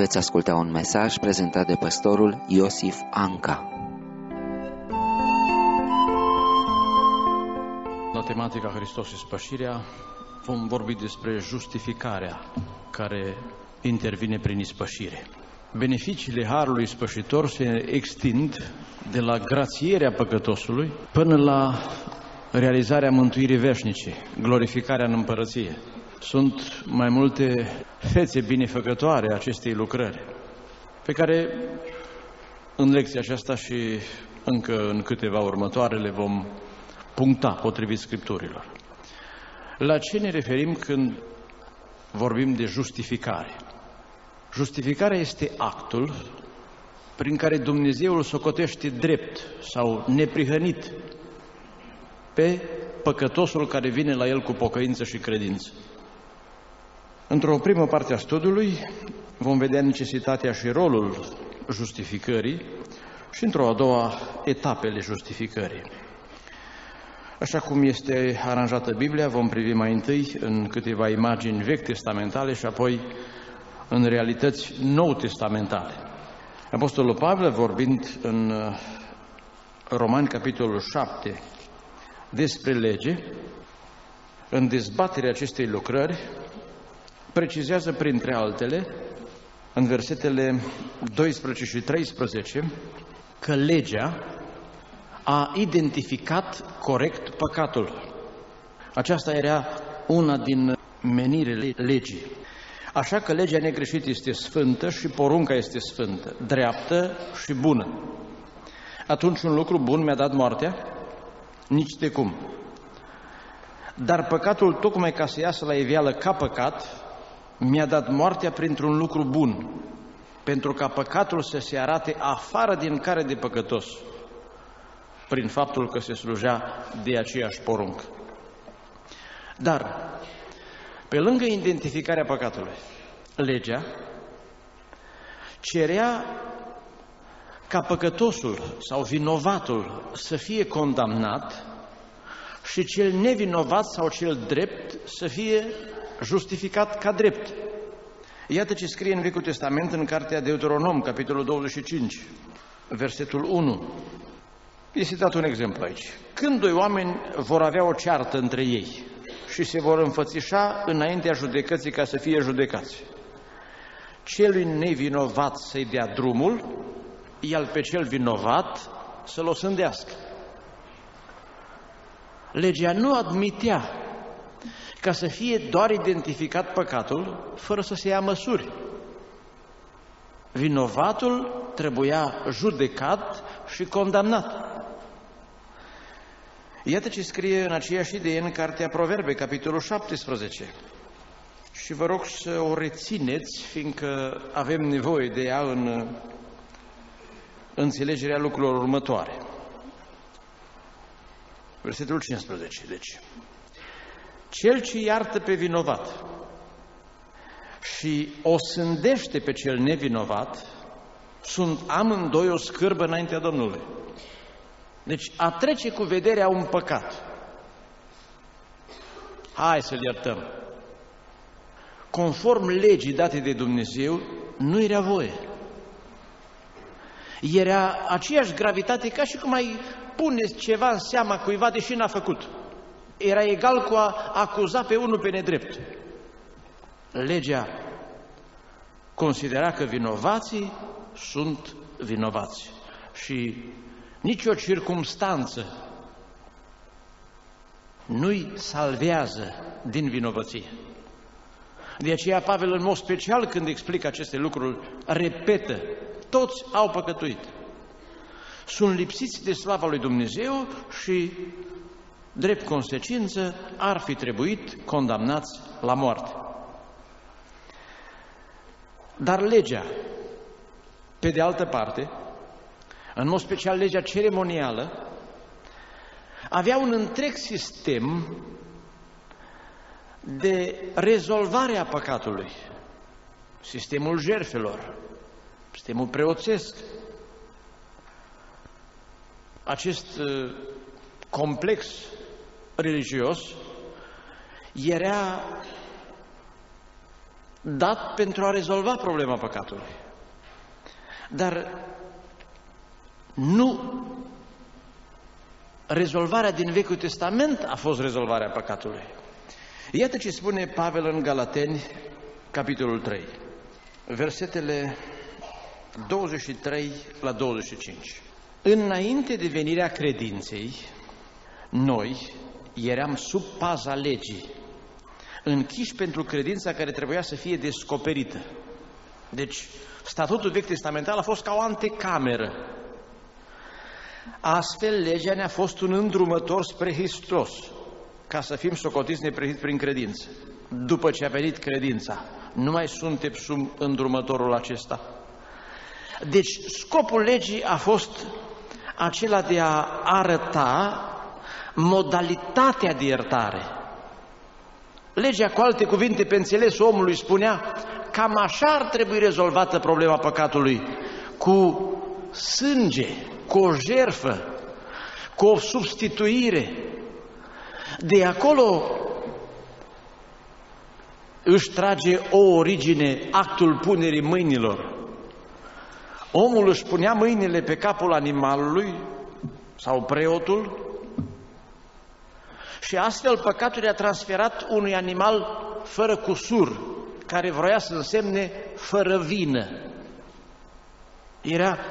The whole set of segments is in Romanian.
Veți asculta un mesaj prezentat de pastorul Iosif Anca. La tematica Hristos și spășirea vom vorbi despre justificarea care intervine prin ispășire. Beneficiile Harului Spășitor se extind de la grațierea păcătosului până la realizarea mântuirii veșnice, glorificarea în împărăție. Sunt mai multe fețe binefăcătoare acestei lucrări, pe care în lecția aceasta și încă în câteva următoare le vom puncta potrivit Scripturilor. La ce ne referim când vorbim de justificare? Justificarea este actul prin care Dumnezeu îl socotește drept sau neprihănit pe păcătosul care vine la El cu pocăință și credință. Într-o primă parte a studiului vom vedea necesitatea și rolul justificării și într-o a doua etapele justificării. Așa cum este aranjată Biblia, vom privi mai întâi în câteva imagini vechi testamentale și apoi în realități nou testamentale. Apostolul Pavel, vorbind în Romani, capitolul 7, despre lege, în dezbaterea acestei lucrări, precizează printre altele, în versetele 12 și 13, că legea a identificat corect păcatul. Aceasta era una din menirele legii. Așa că legea negreșită este sfântă și porunca este sfântă, dreaptă și bună. Atunci un lucru bun mi-a dat moartea? Nici de cum. Dar păcatul, tocmai ca să iasă la iveală ca păcat, mi-a dat moartea printr-un lucru bun, pentru ca păcatul să se arate afară din care de păcătos, prin faptul că se slujea de aceeași poruncă. Dar, pe lângă identificarea păcatului, legea cerea ca păcătosul sau vinovatul să fie condamnat și cel nevinovat sau cel drept să fie justificat ca drept. Iată ce scrie în Vechiul Testament în cartea Deuteronom, capitolul 25, versetul 1. Este dat un exemplu aici. Când doi oameni vor avea o ceartă între ei și se vor înfățișa înaintea judecății ca să fie judecați, celui nevinovat să-i dea drumul, iar pe cel vinovat să-l osândească. Legea nu admitea ca să fie doar identificat păcatul, fără să se ia măsuri. Vinovatul trebuia judecat și condamnat. Iată ce scrie în aceeași idee în cartea Proverbe, capitolul 17. Și vă rog să o rețineți, fiindcă avem nevoie de ea în înțelegerea lucrurilor următoare. Versetul 15, deci. Cel ce iartă pe vinovat și osândește pe cel nevinovat, sunt amândoi o scârbă înaintea Domnului. Deci a trece cu vederea un păcat, hai să-l iertăm, conform legii date de Dumnezeu, nu era voie. Era aceeași gravitate ca și cum ai pune ceva în seama cuiva deși n-a făcut. Era egal cu a acuza pe unul pe nedrept. Legea considera că vinovații sunt vinovați și nicio circumstanță nu-i salvează din vinovăție. De aceea Pavel, în mod special, când explică aceste lucruri, repetă: toți au păcătuit, sunt lipsiți de slava lui Dumnezeu și, drept consecință, ar fi trebuit condamnați la moarte. Dar legea, pe de altă parte, în mod special legea ceremonială, avea un întreg sistem de rezolvare a păcatului. Sistemul jertfelor, sistemul preoțesc. Acest complex religios era dat pentru a rezolva problema păcatului. Dar nu rezolvarea din Vechiul Testament a fost rezolvarea păcatului. Iată ce spune Pavel în Galateni, capitolul 3, versetele 23 la 25. Înainte de venirea credinței, noi eram sub paza legii, închiși pentru credința care trebuia să fie descoperită. Deci, statutul vechi testamental a fost ca o antecameră. Astfel, legea ne-a fost un îndrumător spre Hristos, ca să fim socotiți neprihăniți prin credință. După ce a venit credința, nu mai suntem sub îndrumătorul acesta. Deci, scopul legii a fost acela de a arăta modalitatea de iertare. Legea, cu alte cuvinte, pe înțelesul omului, spunea cam așa ar trebui rezolvată problema păcatului, cu sânge, cu o jertfă, cu o substituire. De acolo își trage o origine actul punerii mâinilor. Omul își punea mâinile pe capul animalului sau preotul și astfel păcatul i-a transferat unui animal fără cusur, care vroia să însemne fără vină. Era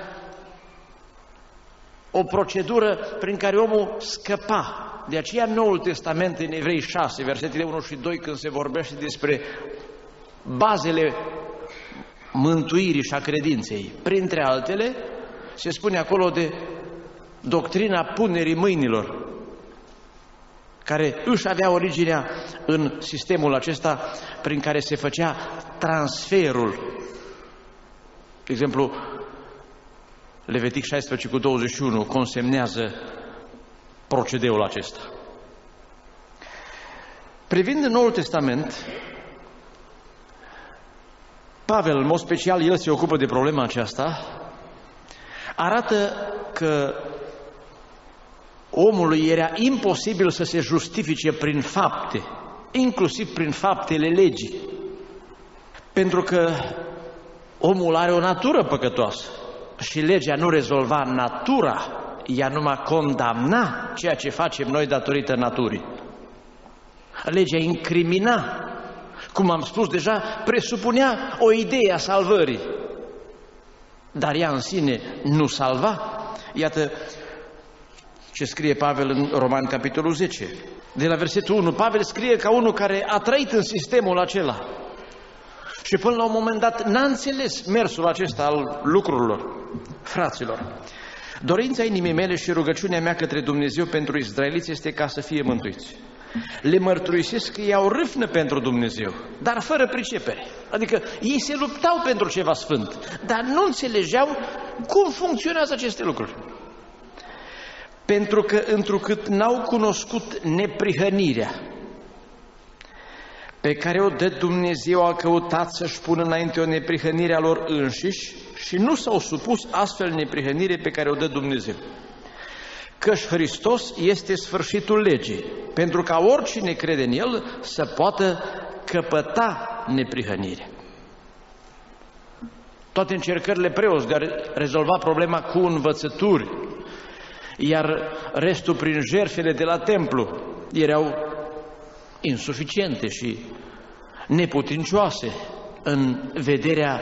o procedură prin care omul scăpa. De aceea Noul Testament în Evrei 6, versetele 1 și 2, când se vorbește despre bazele mântuirii și a credinței, printre altele, se spune acolo de doctrina punerii mâinilor, care își avea originea în sistemul acesta prin care se făcea transferul. De exemplu, Levitic 16 cu 21 consemnează procedeul acesta. Privind în Noul Testament, Pavel, în mod special, el se ocupă de problema aceasta, arată că omului era imposibil să se justifice prin fapte, inclusiv prin faptele legii, pentru că omul are o natură păcătoasă și legea nu rezolva natura, ea numai condamna ceea ce facem noi datorită naturii. Legea incrimina, cum am spus deja, presupunea o idee a salvării, dar ea în sine nu salva. Iată ce scrie Pavel în Romani, capitolul 10. De la versetul 1, Pavel scrie ca unul care a trăit în sistemul acela și până la un moment dat n-a înțeles mersul acesta al lucrurilor. Fraților, dorința inimii mele și rugăciunea mea către Dumnezeu pentru izraeliți este ca să fie mântuiți. Le mărturisesc că ei au râvnă pentru Dumnezeu, dar fără pricepere. Adică ei se luptau pentru ceva sfânt, dar nu înțelegeau cum funcționează aceste lucruri. Pentru că întrucât n-au cunoscut neprihănirea pe care o dă Dumnezeu, au căutat să-și pună înainte o neprihănire a lor înșiși și nu s-au supus astfel neprihănire pe care o dă Dumnezeu. Căci Hristos este sfârșitul legii, pentru ca oricine crede în El să poată căpăta neprihănire. Toate încercările preoți de a rezolva problema cu învățături, iar restul prin jertfele de la templu, erau insuficiente și neputincioase în vederea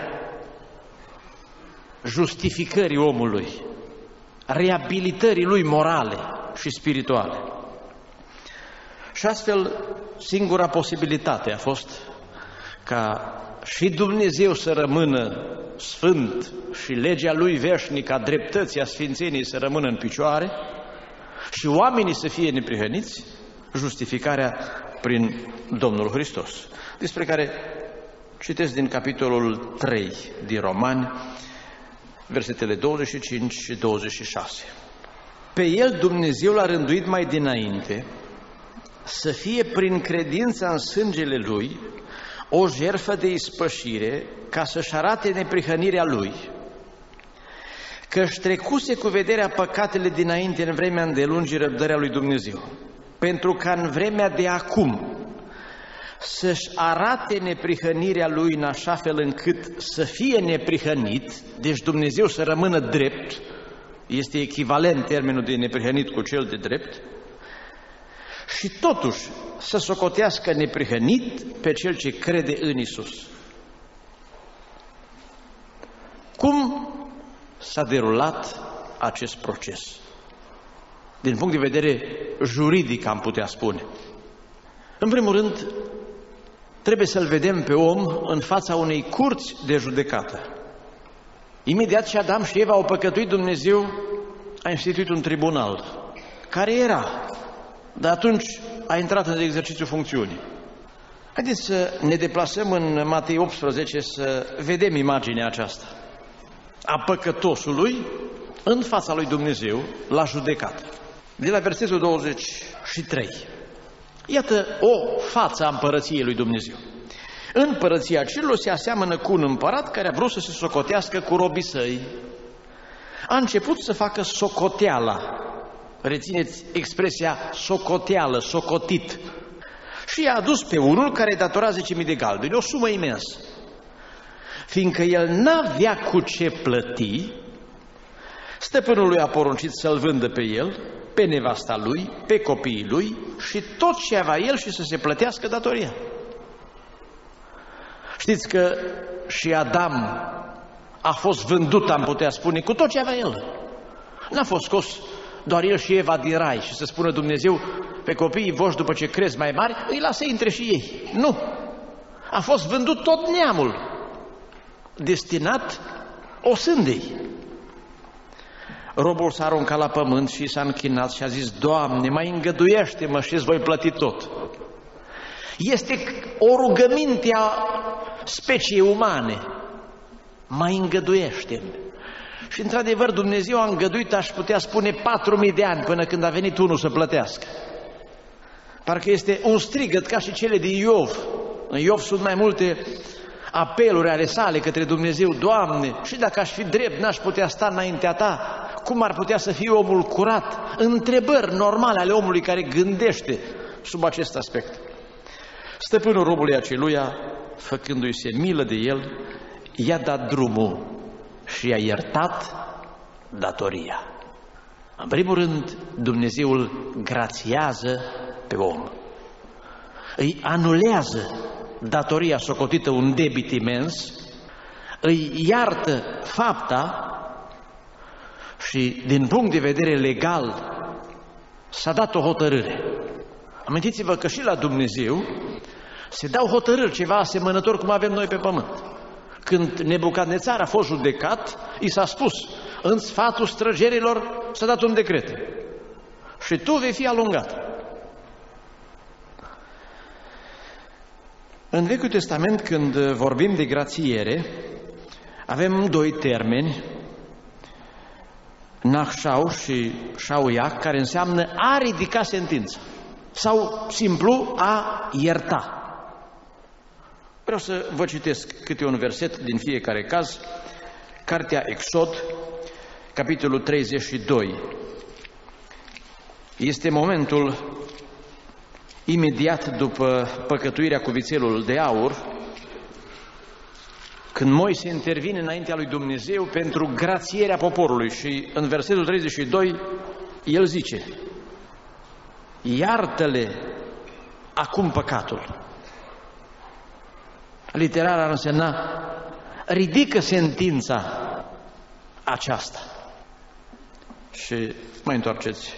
justificării omului, reabilitării lui morale și spirituale. Și astfel, singura posibilitate a fost ca și Dumnezeu să rămână sfânt și legea lui veșnică a dreptății, a sfințeniei să rămână în picioare și oamenii să fie neprihăniți, justificarea prin Domnul Hristos, despre care citesc din capitolul 3 din Romani, versetele 25 și 26. Pe El Dumnezeu l-a rânduit mai dinainte să fie prin credința în sângele Lui o jertfă de ispășire, ca să-și arate neprihănirea Lui, că-și trecuse cu vederea păcatele dinainte în vremea îndelungii răbdării a lui Dumnezeu, pentru ca în vremea de acum să-și arate neprihănirea Lui în așa fel încât să fie neprihănit, deci Dumnezeu să rămână drept, este echivalent termenul de neprihănit cu cel de drept, și totuși să socotească neprihănit pe cel ce crede în Iisus. Cum s-a derulat acest proces? Din punct de vedere juridic, am putea spune. În primul rând, trebuie să-l vedem pe om în fața unei curți de judecată. Imediat ce Adam și Eva au păcătuit, Dumnezeu a instituit un tribunal, care era, dar atunci a intrat în exercițiu funcțiunii. Haideți să ne deplasăm în Matei 18 să vedem imaginea aceasta a păcătosului în fața lui Dumnezeu la judecată. De la versetul 23. Iată o față a împărăției lui Dumnezeu. În împărăția cerurilor se aseamănă cu un împărat care a vrut să se socotească cu robii săi. A început să facă socoteala. Rețineți expresia socoteală, socotit. Și i-a adus pe unul care datora 10.000 de galbeni, o sumă imensă. Fiindcă el n-avea cu ce plăti, stăpânul lui a poruncit să-l vândă pe el, pe nevasta lui, pe copiii lui și tot ce avea el și să se plătească datoria. Știți că și Adam a fost vândut, am putea spune, cu tot ce avea el. N-a fost scos doar el și Eva din rai și să spună Dumnezeu pe copiii voștri după ce cresc mai mari, îi lasă intre și ei. Nu! A fost vândut tot neamul, destinat osândei. Robul s-a aruncat la pământ și s-a închinat și a zis: Doamne, mai îngăduiește-mă și îți voi plăti tot. Este o rugăminte a speciei umane. Mai îngăduiește-mi. Și într-adevăr Dumnezeu a îngăduit, aș putea spune, 4.000 de ani până când a venit unul să plătească. Parcă este un strigăt ca și cele din Iov. În Iov sunt mai multe apeluri ale sale către Dumnezeu: Doamne, și dacă aș fi drept, n-aș putea sta înaintea Ta. Cum ar putea să fie omul curat? Întrebări normale ale omului care gândește sub acest aspect. Stăpânul robului aceluia, făcându-i se milă de el, i-a dat drumul și i-a iertat datoria. În primul rând, Dumnezeu îl grațiază pe om. Îi anulează datoria socotită, un debit imens, îi iartă fapta și, din punct de vedere legal, s-a dat o hotărâre. Amintiți-vă că și la Dumnezeu se dau hotărâri, ceva asemănător cum avem noi pe pământ. Când Nebucadnețar a fost judecat, i s-a spus: în sfatul străgerilor s-a dat un decret și tu vei fi alungat. În Vechiul Testament, când vorbim de grațiere, avem doi termeni, Nachshau și Shauiac, care înseamnă a ridica sentința sau simplu a ierta. Vreau să vă citesc câte un verset din fiecare caz. Cartea Exod, capitolul 32. Este momentul imediat după păcătuirea cu vițelul de aur, când Moise intervine înaintea lui Dumnezeu pentru grațierea poporului și în versetul 32 el zice: iartă-le acum păcatul. Literar ar însemna: ridică sentința aceasta. Și mai întoarceți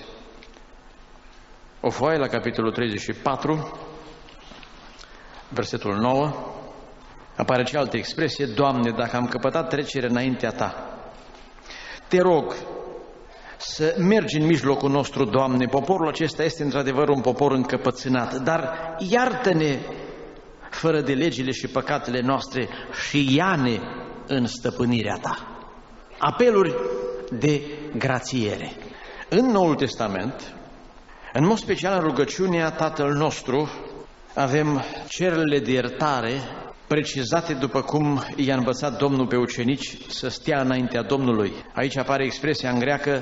o foaie la capitolul 34, versetul 9, apare și altă expresie: Doamne, dacă am căpătat trecere înaintea Ta, Te rog să mergi în mijlocul nostru, Doamne. Poporul acesta este într-adevăr un popor încăpățânat, dar iartă-ne fără de legile și păcatele noastre și ia-ne în stăpânirea Ta. Apeluri de grațiere. În Noul Testament, în mod special în rugăciunea Tatăl nostru, avem cererile de iertare precizate după cum i-a învățat Domnul pe ucenici să stea înaintea Domnului. Aici apare expresia în greacă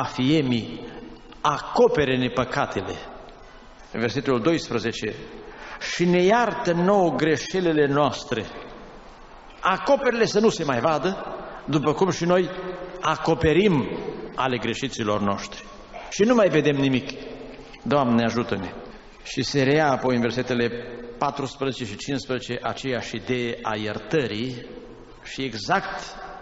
afiemi, acopere-ne păcatele. Versetul 12 și ne iartă nouă greșelile noastre. Acoperi-le să nu se mai vadă, după cum și noi acoperim ale greșiților noștri. Și nu mai vedem nimic. Doamne, ajută-ne! Și se reia apoi în versetele 14 și 15 aceeași idee a iertării și exact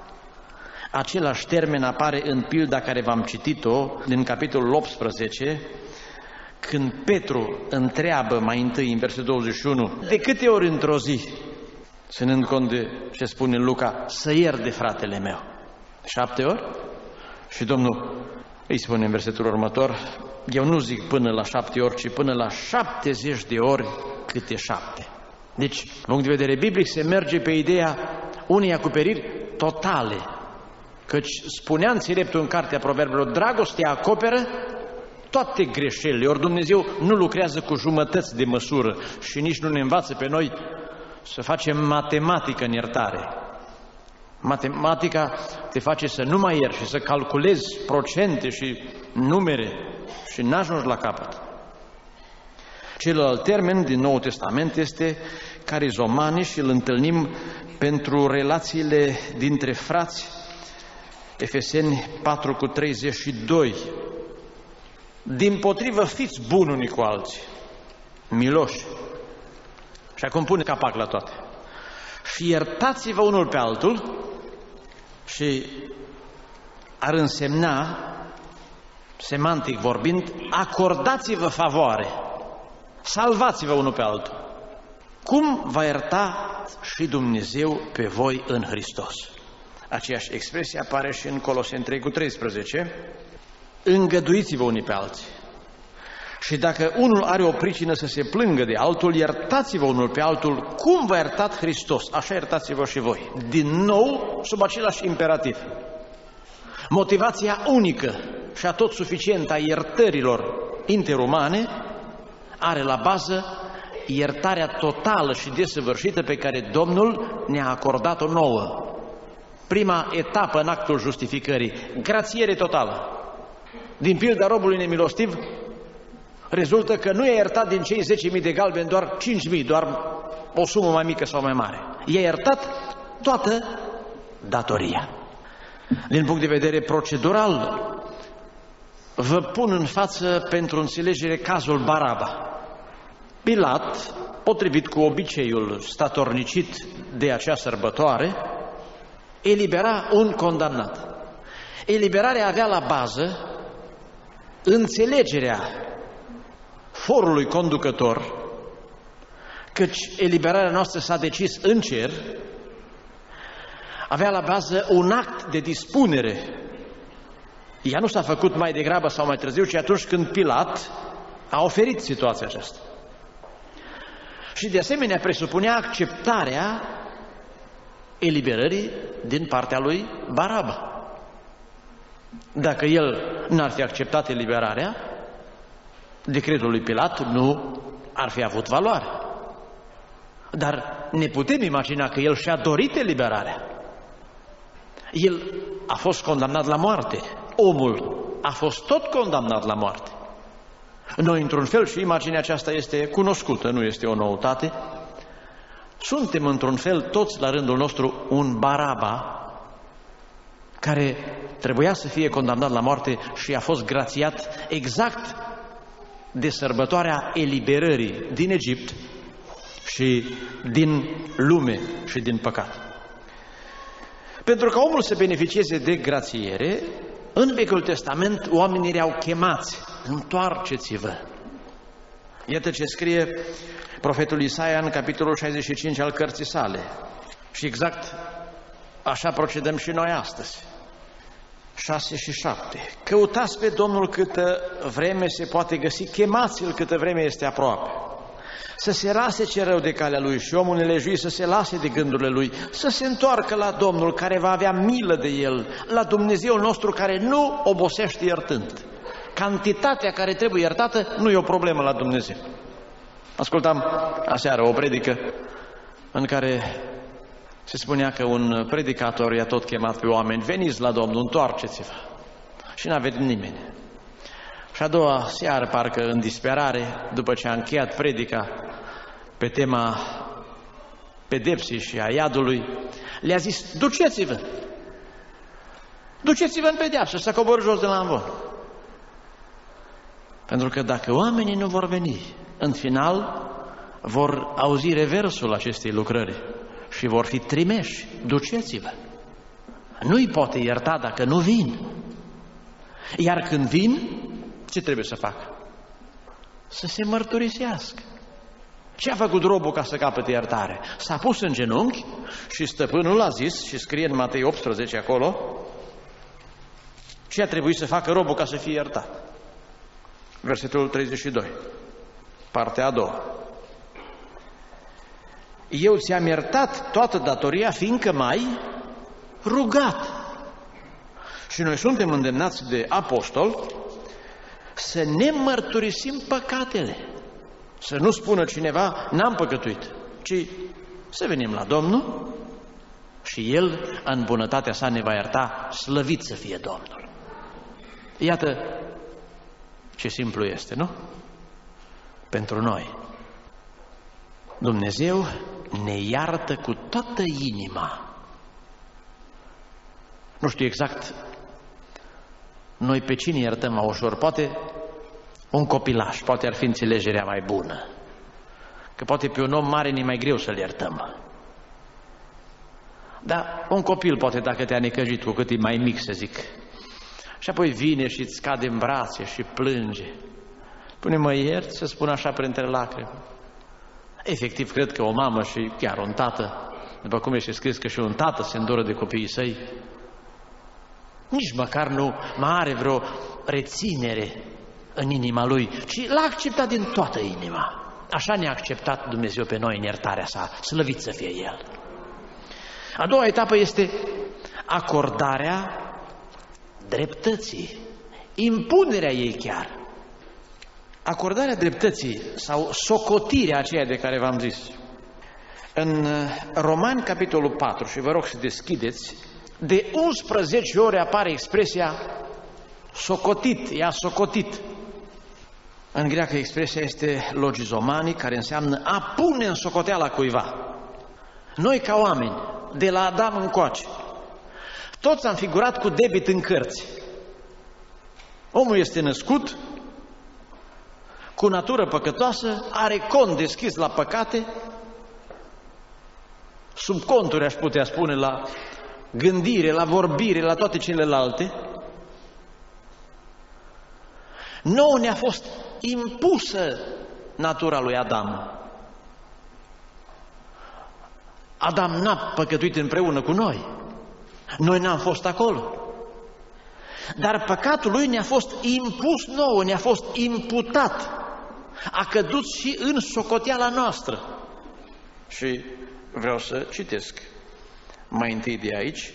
același termen apare în pilda care v-am citit-o din capitolul 18, când Petru întreabă mai întâi în versetul 21, de câte ori într-o zi, ținând cont de ce spune Luca, să iert de fratele meu? 7 ori? Și Domnul îi spune în versetul următor, eu nu zic până la 7 ori, ci până la 70 de ori câte 7. Deci, din punct de vedere biblic, se merge pe ideea unei acoperiri totale. Căci spunea înțeleptul în cartea Proverbelor, dragostea acoperă toate greșelile, ori Dumnezeu nu lucrează cu jumătăți de măsură și nici nu ne învață pe noi să facem matematică în iertare. Matematica te face să nu mai ierți și să calculezi procente și numere și n-ajungi la capăt. Celălalt termen din Noul Testament este carizomani și îl întâlnim pentru relațiile dintre frați, Efeseni 4:32. Dimpotrivă, fiți buni unii cu alții, miloși. Și acum pune capac la toate. Și iertați-vă unul pe altul, și ar însemna, semantic vorbind, acordați-vă favoare, salvați-vă unul pe altul. Cum va ierta și Dumnezeu pe voi în Hristos? Aceeași expresie apare și în Coloseni 3:13. Îngăduiți-vă unii pe alții. Și dacă unul are o pricină să se plângă de altul, iertați-vă unul pe altul, cum v-a iertat Hristos, așa iertați-vă și voi. Din nou, sub același imperativ. Motivația unică și atot suficientă a iertărilor interumane are la bază iertarea totală și desăvârșită pe care Domnul ne-a acordat-o nouă. Prima etapă în actul justificării, grațiere totală. Din pilda robului nemilostiv, rezultă că nu i-a iertat din cei 10.000 de galbeni doar 5.000, doar o sumă mai mică sau mai mare. I-a iertat toată datoria. Din punct de vedere procedural, vă pun în față pentru înțelegere cazul Baraba. Pilat, potrivit cu obiceiul statornicit de acea sărbătoare, elibera un condamnat. Eliberarea avea la bază înțelegerea forului conducător, căci eliberarea noastră s-a decis în cer, avea la bază un act de dispunere. Ea nu s-a făcut mai degrabă sau mai târziu, ci atunci când Pilat a oferit situația aceasta. Și de asemenea presupunea acceptarea eliberării din partea lui Baraba. Dacă el n-ar fi acceptat eliberarea, decretul lui Pilat nu ar fi avut valoare. Dar ne putem imagina că el și-a dorit eliberarea. El a fost condamnat la moarte. Omul a fost tot condamnat la moarte. Noi, într-un fel, și imaginea aceasta este cunoscută, nu este o noutate, suntem, într-un fel, toți la rândul nostru un Baraba care trebuia să fie condamnat la moarte și a fost grațiat exact de sărbătoarea eliberării din Egipt și din lume și din păcat. Pentru ca omul să beneficieze de grațiere, în Vechiul Testament oamenii erau chemați: întoarceți-vă. Iată ce scrie profetul Isaia în capitolul 65 al cărții sale. Și exact așa procedăm și noi astăzi. 6 și 7. Căutați pe Domnul câtă vreme se poate găsi, chemați-L câtă vreme este aproape. Să se lase ce rău de calea Lui și omul nelejuit să se lase de gândurile lui, să se întoarcă la Domnul care va avea milă de el, la Dumnezeul nostru care nu obosește iertând. Cantitatea care trebuie iertată nu e o problemă la Dumnezeu. Ascultam aseară o predică în care se spunea că un predicator i-a tot chemat pe oameni: veniți la Domnul, întoarceți-vă. Și n-a venit nimeni. Și a doua seară, parcă în disperare, după ce a încheiat predica, pe tema pedepsii și a iadului, le-a zis: duceți-vă! Duceți-vă în pedeapsă, să coborâ jos de la amvon. Pentru că dacă oamenii nu vor veni, în final vor auzi reversul acestei lucrări și vor fi trimeși. Duceți-vă! Nu-i poate ierta dacă nu vin. Iar când vin, ce trebuie să facă? Să se mărturisească. Ce a făcut robul ca să capete iertare? S-a pus în genunchi și stăpânul a zis, și scrie în Matei 18 acolo, ce a trebuit să facă robul ca să fie iertat. Versetul 32, partea a doua. Eu ți-am iertat toată datoria, fiindcă m-ai rugat. Și noi suntem îndemnați de apostol să ne mărturisim păcatele. Să nu spună cineva: n-am păcătuit, ci să venim la Domnul și El, în bunătatea sa, ne va ierta, slăvit să fie Domnul. Iată ce simplu este, nu? Pentru noi. Dumnezeu ne iartă cu toată inima. Nu știu exact noi pe cine iertăm mai ușor. Poate un copilaș, poate ar fi înțelegerea mai bună. Că poate pe un om mare ne mai greu să-l iertăm. Dar un copil poate, dacă te-a necăjit, cu cât e mai mic, să zic, și apoi vine și îți cade în brațe și plânge, spune: mă ierți, să spun așa printre lacrimi. Efectiv, cred că o mamă și chiar un tată, după cum este scris că și un tată se îndură de copiii săi, nici măcar nu mai are vreo reținere în inima lui, ci l-a acceptat din toată inima. Așa ne-a acceptat Dumnezeu pe noi în iertarea sa, slăvit să fie El. A doua etapă este acordarea dreptății, impunerea ei chiar. Acordarea dreptății sau socotirea aceea de care v-am zis. În Romani, capitolul 4, și vă rog să deschideți, de 11 ori apare expresia socotit, i-a socotit. În greacă expresia este logizomani, care înseamnă a pune în socoteala cuiva. Noi, ca oameni, de la Adam încoace, toți am figurat cu debit în cărți. Omul este născut cu natură păcătoasă, are cont deschis la păcate, sub conturi, aș putea spune, la gândire, la vorbire, la toate celelalte. Nouă ne-a fost impusă natura lui Adam. Adam n-a păcătuit împreună cu noi. Noi n-am fost acolo. Dar păcatul lui ne-a fost impus nouă, ne-a fost imputat. A căzut și în socoteala noastră. Și vreau să citesc mai întâi de aici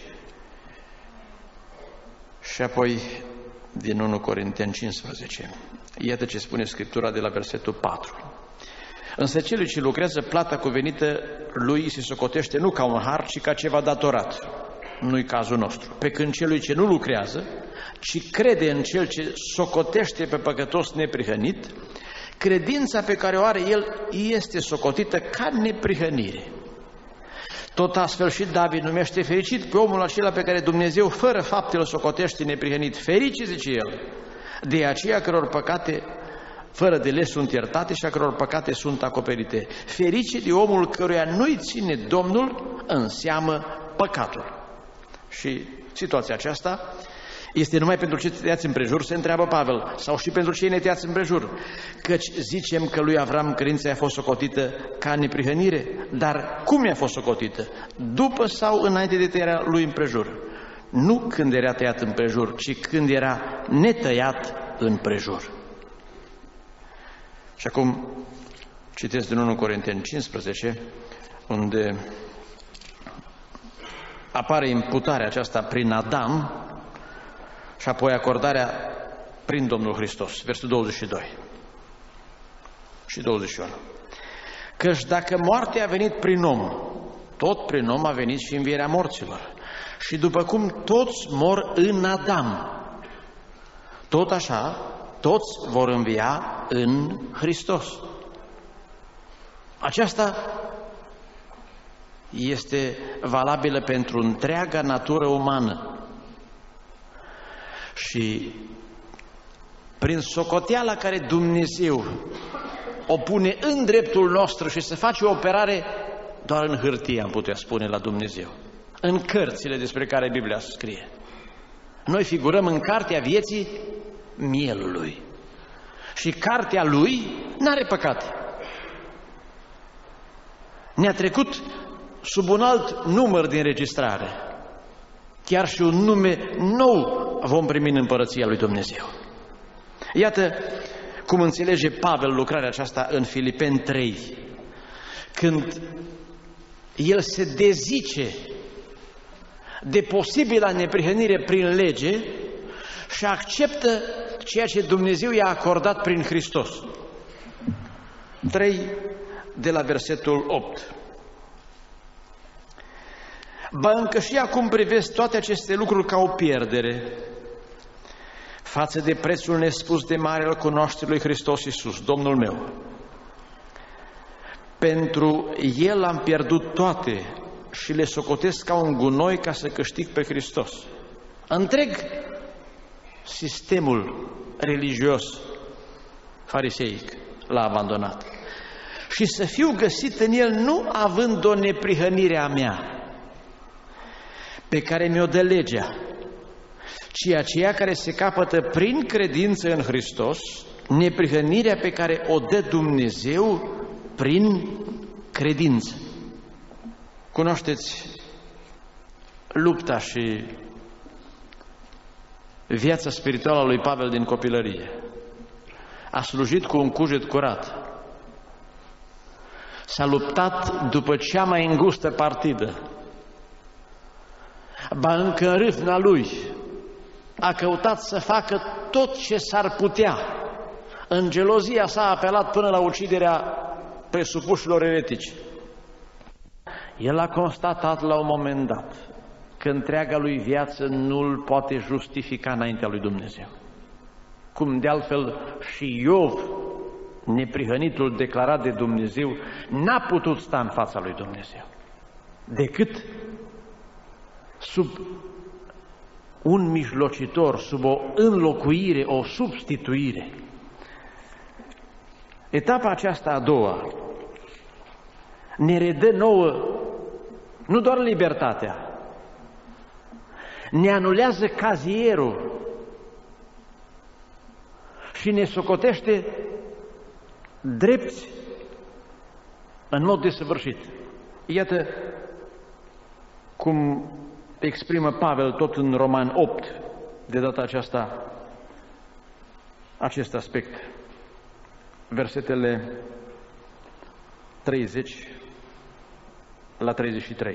și apoi din 1 Corinteni 15. Iată ce spune Scriptura de la versetul 4. Însă celui ce lucrează, plata cuvenită lui se socotește nu ca un har, ci ca ceva datorat. Nu-i cazul nostru. Pe când celui ce nu lucrează, ci crede în cel ce socotește pe păcătos neprihănit, credința pe care o are el este socotită ca neprihănire. Tot astfel și David numește fericit pe omul acela pe care Dumnezeu fără fapte îl socotește neprihănit. Ferice, zice el, de aceia căror păcate fără de legi sunt iertate și a căror păcate sunt acoperite. Ferice de omul căruia nu-i ține Domnul în seamă păcatul. Și situația aceasta este numai pentru cei neteați împrejur, se întreabă Pavel, sau și pentru cei neteați împrejur, căci zicem că lui Avram credința i-a fost socotită ca neprihănire, dar cum i-a fost socotită? După sau înainte de tăierea lui împrejur? Nu când era tăiat împrejur, ci când era netăiat împrejur. Și acum citesc din 1 Corinteni 15, unde apare imputarea aceasta prin Adam și apoi acordarea prin Domnul Hristos. Versul 22 și 21. Căci dacă moartea a venit prin om, tot prin om a venit și învierea morților. Și după cum toți mor în Adam, tot așa toți vor învia în Hristos. Aceasta este valabilă pentru întreaga natură umană. Și prin socoteala care Dumnezeu o pune în dreptul nostru și se face o operare doar în hârtie, am putea spune, la Dumnezeu, în cărțile despre care Biblia scrie. Noi figurăm în cartea vieții mielului și cartea lui n-are păcate. Ne-a trecut sub un alt număr de înregistrare. Chiar și un nume nou vom primi în împărăția lui Dumnezeu. Iată cum înțelege Pavel lucrarea aceasta în Filipeni 3, când el se dezice de posibila neprihănire prin lege și acceptă ceea ce Dumnezeu i-a acordat prin Hristos. 3 de la versetul 8. Ba încă și acum privesc toate aceste lucruri ca o pierdere față de prețul nespus de mare al cunoașterii lui Hristos Iisus, Domnul meu. Pentru El am pierdut toate și le socotesc ca un gunoi ca să câștig pe Hristos. Întreg sistemul religios fariseic l-a abandonat. Și să fiu găsit în el nu având o neprihănire a mea, pe care mi-o dă legea, ci aceea care se capătă prin credință în Hristos, neprihănirea pe care o dă Dumnezeu prin credință. Cunoașteți lupta și viața spirituală a lui Pavel din copilărie. A slujit cu un cuget curat. S-a luptat după cea mai îngustă partidă. Ba încă în râvna lui a căutat să facă tot ce s-ar putea. În gelozia sa a apelat până la uciderea presupușilor eretici. El a constatat la un moment dat că întreaga lui viață nu-l poate justifica înaintea lui Dumnezeu. Cum de altfel și Iov, neprihănitul declarat de Dumnezeu, n-a putut sta în fața lui Dumnezeu decât sub un mijlocitor, sub o înlocuire, o substituire. Etapa aceasta a doua ne redă nouă nu doar libertatea, ne anulează cazierul și ne socotește drepți în mod desăvârșit. Iată cum exprimă Pavel tot în Roman 8, de data aceasta, acest aspect. Versetele 30 la 33.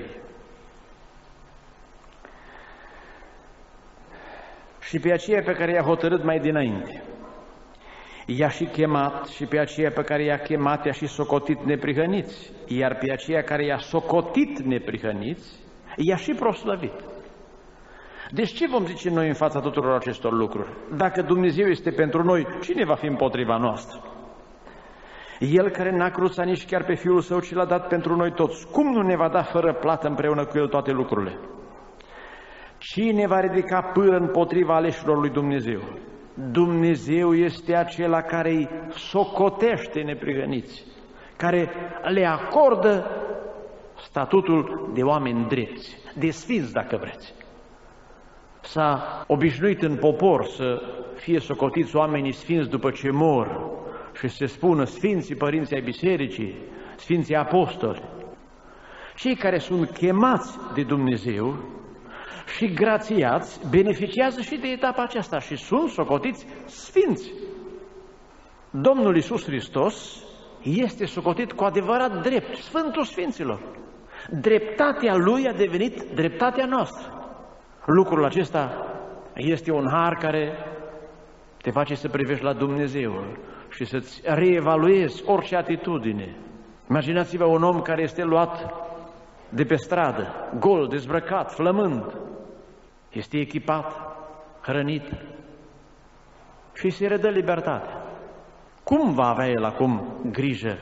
Și pe aceea pe care i-a hotărât mai dinainte, i-a și chemat, și pe aceea pe care i-a chemat i-a și socotit neprihăniți, iar pe aceea care i-a socotit neprihăniți, i-a și proslăvit. Deci ce vom zice noi în fața tuturor acestor lucruri? Dacă Dumnezeu este pentru noi, cine va fi împotriva noastră? El care n-a cruțat nici chiar pe Fiul Său, ci l-a dat pentru noi toți, cum nu ne va da fără plată împreună cu El toate lucrurile? Cine va ridica pâră împotriva aleșilor lui Dumnezeu? Dumnezeu este acela care îi socotește neprihăniți, care le acordă statutul de oameni drepți, de sfinți dacă vreți. S-a obișnuit în popor să fie socotiți oamenii sfinți după ce mor și se spună sfinții părinții ai bisericii, sfinții apostoli. Cei care sunt chemați de Dumnezeu și grațiați beneficiază și de etapa aceasta și sunt socotiți sfinți. Domnul Iisus Hristos este socotit cu adevărat drept, Sfântul Sfinților. Dreptatea Lui a devenit dreptatea noastră. Lucrul acesta este un har care te face să privești la Dumnezeu și să-ți reevaluezi orice atitudine. Imaginați-vă un om care este luat de pe stradă, gol, dezbrăcat, flămând. Este echipat, hrănit și se redă libertatea. Cum va avea el acum grijă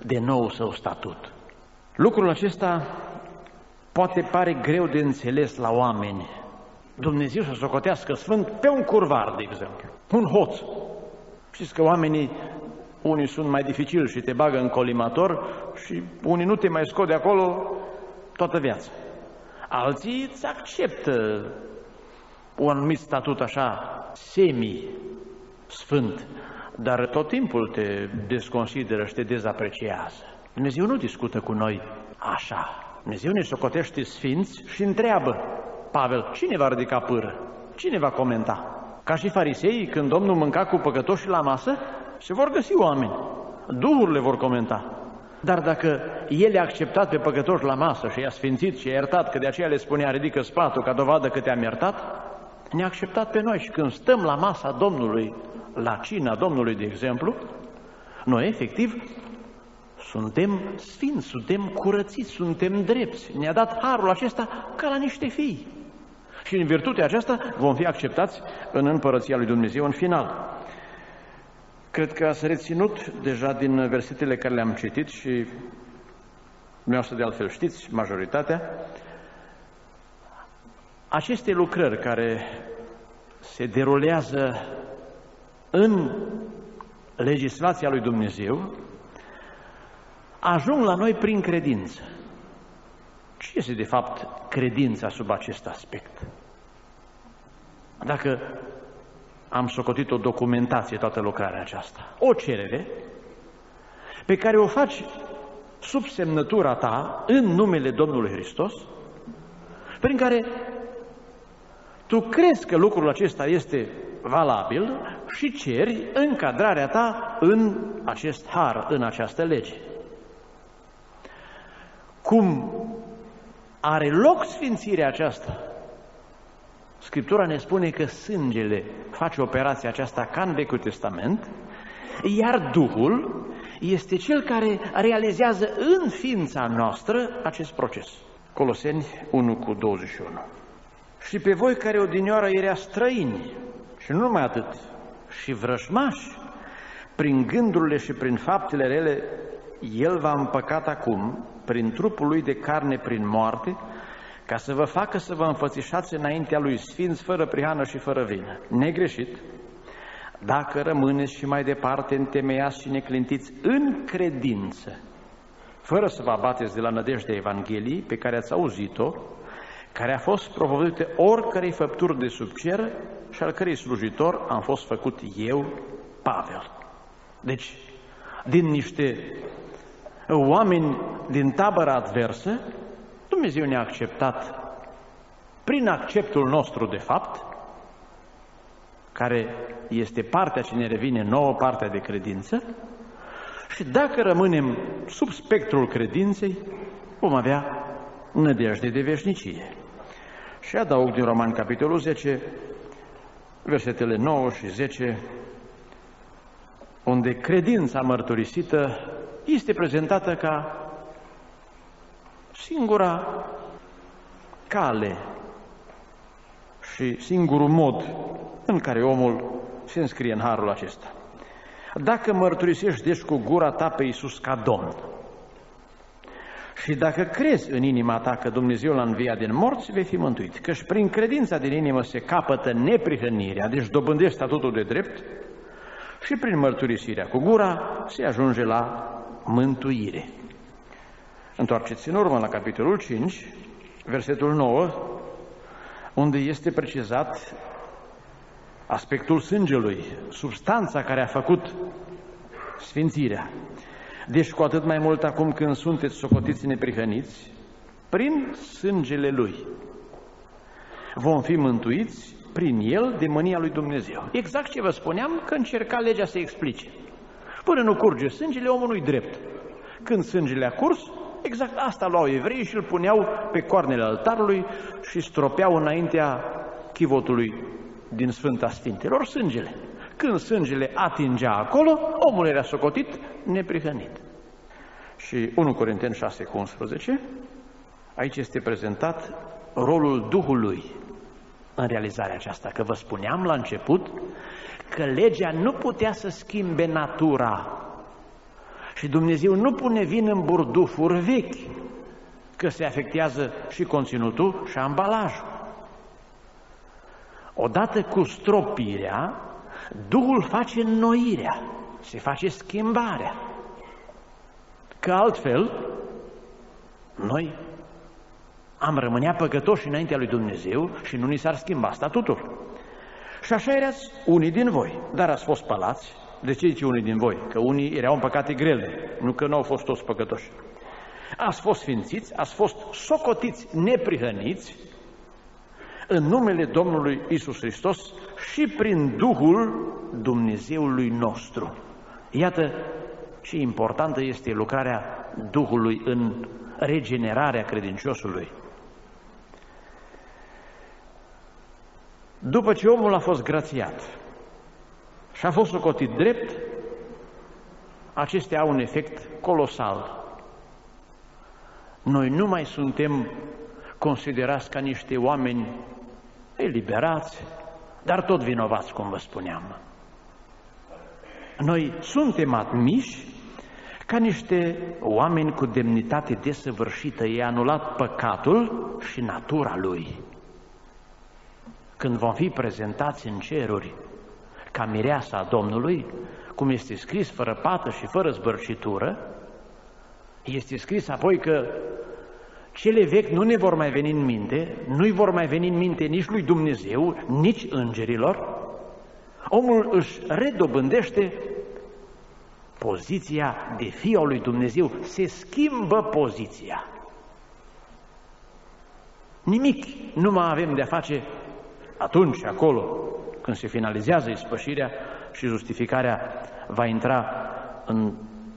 de nou său statut. Lucrul acesta poate pare greu de înțeles la oameni. Dumnezeu să socotească sfânt pe un curvar, de exemplu, un hoț. Știți că oamenii, unii sunt mai dificili și te bagă în colimator și unii nu te mai scot de acolo toată viața. Alții îți acceptă un anumit statut așa semi-sfânt, dar tot timpul te desconsideră și te dezapreciază. Dumnezeu nu discută cu noi așa. Dumnezeu ne socotește sfinți și întreabă: Pavel, cine va ridica pâră? Cine va comenta? Ca și fariseii, când Domnul mânca cu păcătoși la masă, se vor găsi oameni. Duhurile vor comenta. Dar dacă El i-a acceptat pe păcătoși la masă și i-a sfințit și i-a iertat, că de aceea le spunea: ridică sfatul ca dovadă că te-am iertat, ne-a acceptat pe noi. Și când stăm la masa Domnului, la cina Domnului, de exemplu, noi efectiv suntem sfinți, suntem curățiți, suntem drepți. Ne-a dat harul acesta ca la niște fii. Și în virtutea aceasta vom fi acceptați în împărăția lui Dumnezeu în final. Cred că ați reținut deja din versetele care le-am citit și dumneavoastră de altfel știți majoritatea, aceste lucrări care se derulează în legislația lui Dumnezeu ajung la noi prin credință. Ce este de fapt credința sub acest aspect? Dacă am socotit o documentație toată lucrarea aceasta, o cerere pe care o faci sub semnătura ta în numele Domnului Hristos, prin care tu crezi că lucrul acesta este valabil și ceri încadrarea ta în acest har, în această lege. Cum are loc sfințirea aceasta? Scriptura ne spune că sângele face operația aceasta ca în Vechiul Testament, iar Duhul este cel care realizează în ființa noastră acest proces. Coloseni 1:21. Și pe voi care odinioară erea străini, și nu numai atât, și vrășmași, prin gândurile și prin faptele rele, El v-a împăcat acum, prin trupul Lui de carne, prin moarte, ca să vă facă să vă înfățișați înaintea Lui sfinți, fără prihană și fără vină, negreșit, dacă rămâneți și mai departe întemeiați și neclintiți în credință, fără să vă abateți de la nădejdea Evangheliei pe care ați auzit-o, care a fost propovăduită oricărei făpturi de sub cer și al cărei slujitor am fost făcut eu, Pavel. Deci, din niște oameni din tabăra adversă, Dumnezeu ne-a acceptat prin acceptul nostru de fapt, care este partea ce ne revine nouă, partea de credință, și dacă rămânem sub spectrul credinței, vom avea nădejde de veșnicie. Și adaug din Romani, capitolul 10, versetele 9 și 10, unde credința mărturisită este prezentată ca singura cale și singurul mod în care omul se înscrie în harul acesta. Dacă mărturisești deci cu gura ta pe Iisus ca Domn și dacă crezi în inima ta că Dumnezeu l-a înviat din morți, vei fi mântuit. Căci prin credința din inimă se capătă neprihănirea, deci dobândești statutul de drept, și prin mărturisirea cu gura se ajunge la mântuire. Întoarceți în urmă la capitolul 5, versetul 9, unde este precizat aspectul sângelui, substanța care a făcut sfințirea. Deci cu atât mai mult acum când sunteți socotiți neprihăniți, prin sângele Lui vom fi mântuiți prin El de mânia lui Dumnezeu. Exact ce vă spuneam, că încerca legea să explice. Până nu curge sângele, omul nu-i drept. Când sângele a curs, exact asta luau evreii și îl puneau pe coarnele altarului și stropeau înaintea chivotului din Sfânta Sfintelor sângele. Când sângele atingea acolo, omul era socotit neprihănit. Și 1 Corinteni 6:11, aici este prezentat rolul Duhului în realizarea aceasta, că vă spuneam la început că legea nu putea să schimbe natura Și Dumnezeu nu pune vin în burdufuri vechi, că se afectează și conținutul și ambalajul. Odată cu stropirea, Duhul face înnoirea, se face schimbarea. Că altfel, noi am rămânea păcătoși înaintea lui Dumnezeu și nu ni s-ar schimba statutul. Și așa erați unii din voi, dar ați fost spălați. De ce zice unii din voi? Că unii erau în păcate grele, nu că nu au fost toți păcătoși. Ați fost sfințiți, ați fost socotiți neprihăniți în numele Domnului Iisus Hristos și prin Duhul Dumnezeului nostru. Iată ce importantă este lucrarea Duhului în regenerarea credinciosului. După ce omul a fost grațiat și a fost socotit drept, acestea au un efect colosal. Noi nu mai suntem considerați ca niște oameni eliberați, dar tot vinovați, cum vă spuneam. Noi suntem admiși ca niște oameni cu demnitate desăvârșită. E anulat păcatul și natura lui. Când vom fi prezentați în ceruri ca mireasa Domnului, cum este scris, fără pată și fără zbârcitură, este scris apoi că cele vechi nu ne vor mai veni în minte, nu-i vor mai veni în minte nici lui Dumnezeu, nici îngerilor. Omul își redobândește poziția de fiu al lui Dumnezeu, se schimbă poziția. Nimic nu mai avem de-a face atunci, acolo, când se finalizează ispășirea și justificarea va intra în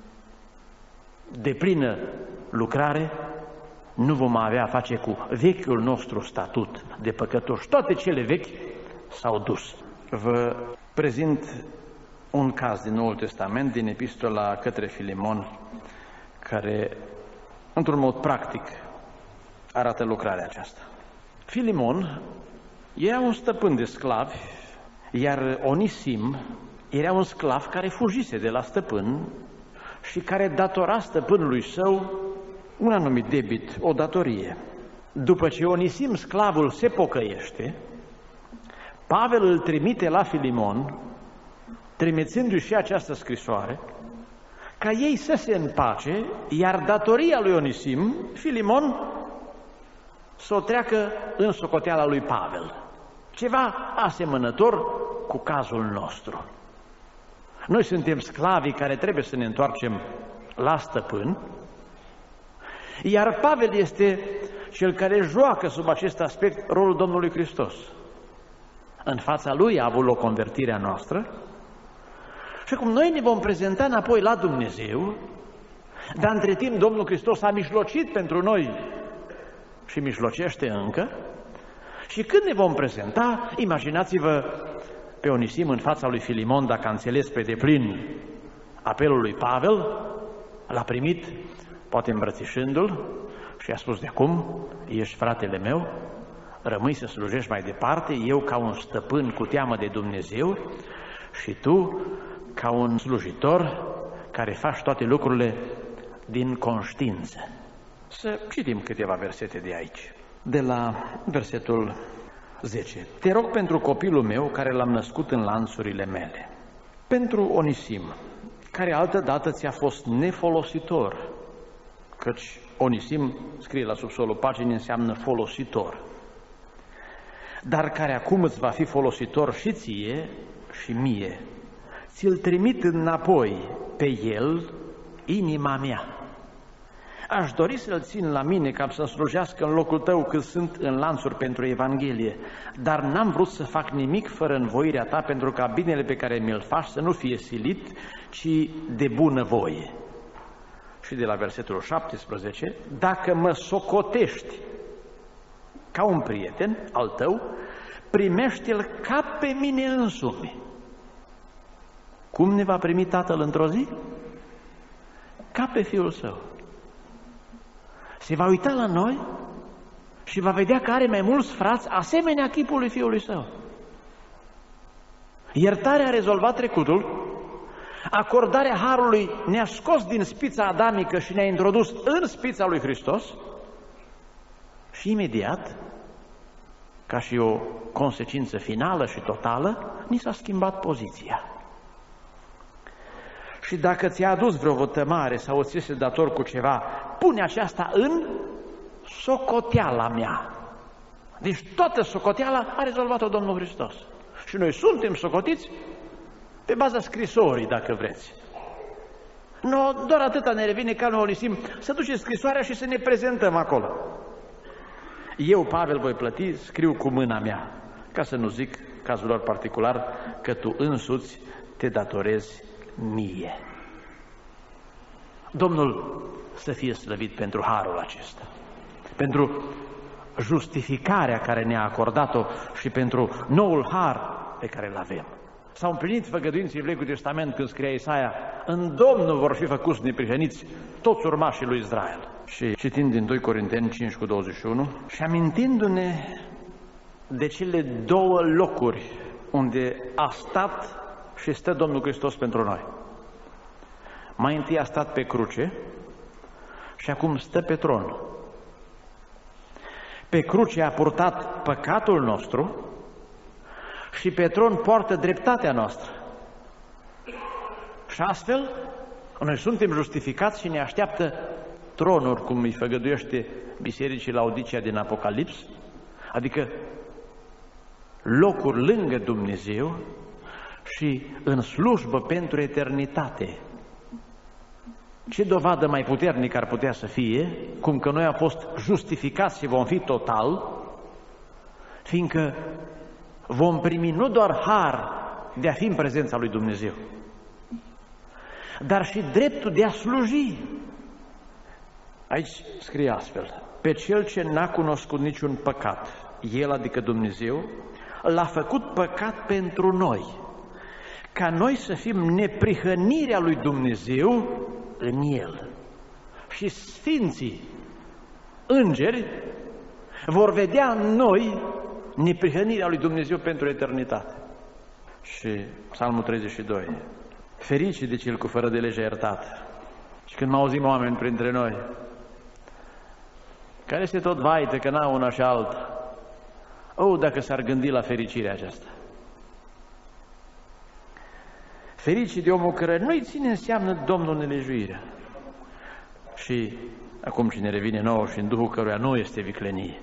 deplină lucrare, nu vom avea a face cu vechiul nostru statut de păcătoși. Toate cele vechi s-au dus. Vă prezint un caz din Noul Testament, din epistola către Filimon, care, într-un mod practic, arată lucrarea aceasta. Filimon era un stăpân de sclavi, iar Onisim era un sclav care fugise de la stăpân și care datora stăpânului său un anumit debit, o datorie. După ce Onisim, sclavul, se pocăiește, Pavel îl trimite la Filimon, trimițându-i și această scrisoare, ca ei să se împace, iar datoria lui Onisim, Filimon, să o treacă în socoteala lui Pavel. Ceva asemănător cu cazul nostru. Noi suntem sclavii care trebuie să ne întoarcem la stăpân, iar Pavel este cel care joacă sub acest aspect rolul Domnului Hristos. În fața lui a avut loc convertirea noastră și cum noi ne vom prezenta înapoi la Dumnezeu, dar între timp Domnul Hristos a mijlocit pentru noi și mijlocește încă, și când ne vom prezenta, imaginați-vă pe Onisim în fața lui Filimon, dacă a înțeles pe deplin apelul lui Pavel, l-a primit, poate îmbrățișându-l, și a spus: de acum ești fratele meu, rămâi să slujești mai departe, eu ca un stăpân cu teamă de Dumnezeu și tu ca un slujitor care faci toate lucrurile din conștiință. Să citim câteva versete de aici. De la versetul 10. Te rog pentru copilul meu care l-am născut în lanțurile mele. Pentru Onisim, care altădată ți-a fost nefolositor, căci Onisim, scrie la subsolul paginii, înseamnă folositor, dar care acum îți va fi folositor și ție și mie. Ți-l trimit înapoi pe el, inima mea. Aș dori să-l țin la mine ca să slujească în locul tău când sunt în lanțuri pentru Evanghelie, dar n-am vrut să fac nimic fără învoirea ta, pentru ca binele pe care mi-l faci să nu fie silit, ci de bună voie. Și de la versetul 17, dacă mă socotești ca un prieten al tău, primește-l ca pe mine însumi. Cum ne va primi Tatăl într-o zi? Ca pe Fiul Său. Se va uita la noi și va vedea că are mai mulți frați asemenea chipului Fiului Său. Iertarea a rezolvat trecutul, Acordarea harului ne-a scos din spița adamică și ne-a introdus în spița lui Hristos și imediat, ca și o consecință finală și totală, ni s-a schimbat poziția. Și dacă ți-a adus vreo vătămare sau ți este dator cu ceva, pune aceasta în socoteala mea. Deci toată socoteala a rezolvat-o Domnul Hristos. Și noi suntem socotiți pe baza scrisorii, dacă vreți. Nu, doar atâta ne revine ca noi Onisim să ducem scrisoarea și să ne prezentăm acolo. Eu, Pavel, voi plăti, scriu cu mâna mea, ca să nu zic, cazul lor particular, că tu însuți te datorezi mie. Domnul să fie slăvit pentru harul acesta, pentru justificarea care ne-a acordat-o și pentru noul har pe care îl avem. S-au împlinit făgăduinții Vechiului Testament când scria Isaia: în Domnul vor fi făcuți neprihăniți toți urmașii lui Israel. Și citind din 2 Corinteni 5:21 și amintindu-ne de cele două locuri unde a stat și stă Domnul Hristos pentru noi. Mai întâi a stat pe cruce și acum stă pe tron. Pe cruce a purtat păcatul nostru și pe tron poartă dreptatea noastră. Și astfel, noi suntem justificați și ne așteaptă tronuri, cum îi făgăduiește bisericii Laodicea din Apocalips, adică locuri lângă Dumnezeu și în slujbă pentru eternitate. Ce dovadă mai puternică ar putea să fie, cum că noi am fost justificați și vom fi total, fiindcă vom primi nu doar har de a fi în prezența lui Dumnezeu, dar și dreptul de a sluji. Aici scrie astfel: pe cel ce n-a cunoscut niciun păcat, el, adică Dumnezeu, l-a făcut păcat pentru noi, ca noi să fim neprihănirea lui Dumnezeu în el. Și sfinții îngeri vor vedea în noi neprihănirea lui Dumnezeu pentru eternitate. Și Psalmul 32: fericit de cel cu fără de legea iertat. Și când mă auzim oameni printre noi care este tot vaită că n-au una și alta, dacă s-ar gândi la fericirea aceasta. Fericit de omul care nu-i ține înseamnă Domnul nelejuirea. Și acum cine revine nouă și în Duhul căruia nu este viclenie.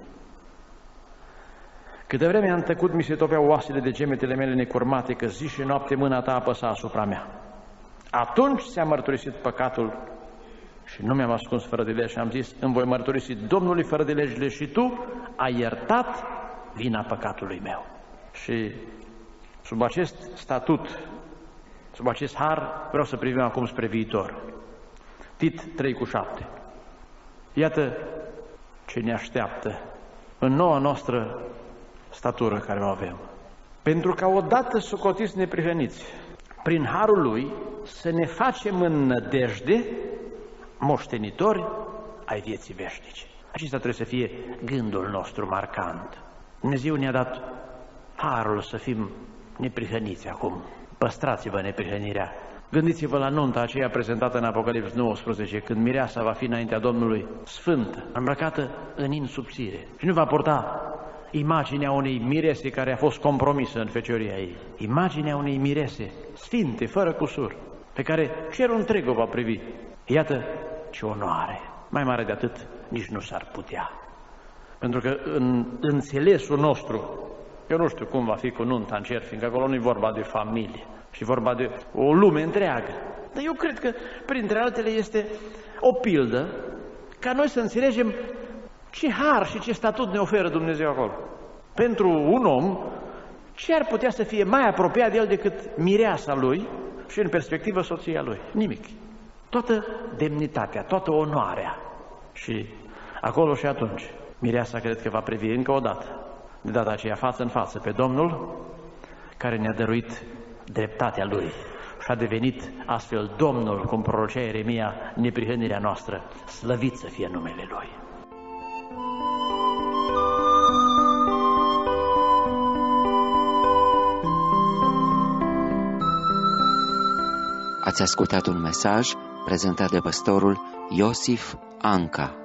Câte vreme am tăcut, mi se topeau oasele de gemetele mele necurmate, că zi și noapte mâna ta apăsa asupra mea. Atunci s-a mărturisit păcatul și nu mi-am ascuns fără de lege și am zis: îmi voi mărturisi Domnului fără de legile și tu ai iertat vina păcatului meu. Și sub acest statut, sub acest har, vreau să privim acum spre viitor. Tit 3:7. Iată ce ne așteaptă în noua noastră statură care o avem. Pentru ca odată socotiți neprihăniți, prin harul lui să ne facem în nădejde moștenitori ai vieții veșnice. Acesta trebuie să fie gândul nostru marcant. Dumnezeu ne-a dat harul să fim neprihăniți acum. Păstrați-vă neprihănirea. Gândiți-vă la nunta aceea prezentată în Apocalips 19, când mireasa va fi înaintea Domnului sfântă, îmbrăcată în in subțire și nu va purta imaginea unei mirese care a fost compromisă în fecioria ei. Imaginea unei mirese sfinte, fără cusur, pe care cerul întreg o va privi. Iată ce onoare! Mai mare de atât nici nu s-ar putea. Pentru că în înțelesul nostru, eu nu știu cum va fi cu nunta în cer, fiindcă acolo nu e vorba de familie, ci vorba de o lume întreagă. Dar eu cred că, printre altele, este o pildă ca noi să înțelegem ce har și ce statut ne oferă Dumnezeu acolo. Pentru un om, ce ar putea să fie mai apropiat de el decât mireasa lui și, în perspectivă, soția lui? Nimic. Toată demnitatea, toată onoarea. Și acolo și atunci, mireasa cred că va privi încă o dată, de data aceea față în față, pe Domnul care ne-a dăruit dreptatea Lui și a devenit astfel Domnul, cum prorocea Ieremia, neprihănirea noastră. Slăvit să fie numele Lui. Ați ascultat un mesaj prezentat de pastorul Iosif Anca.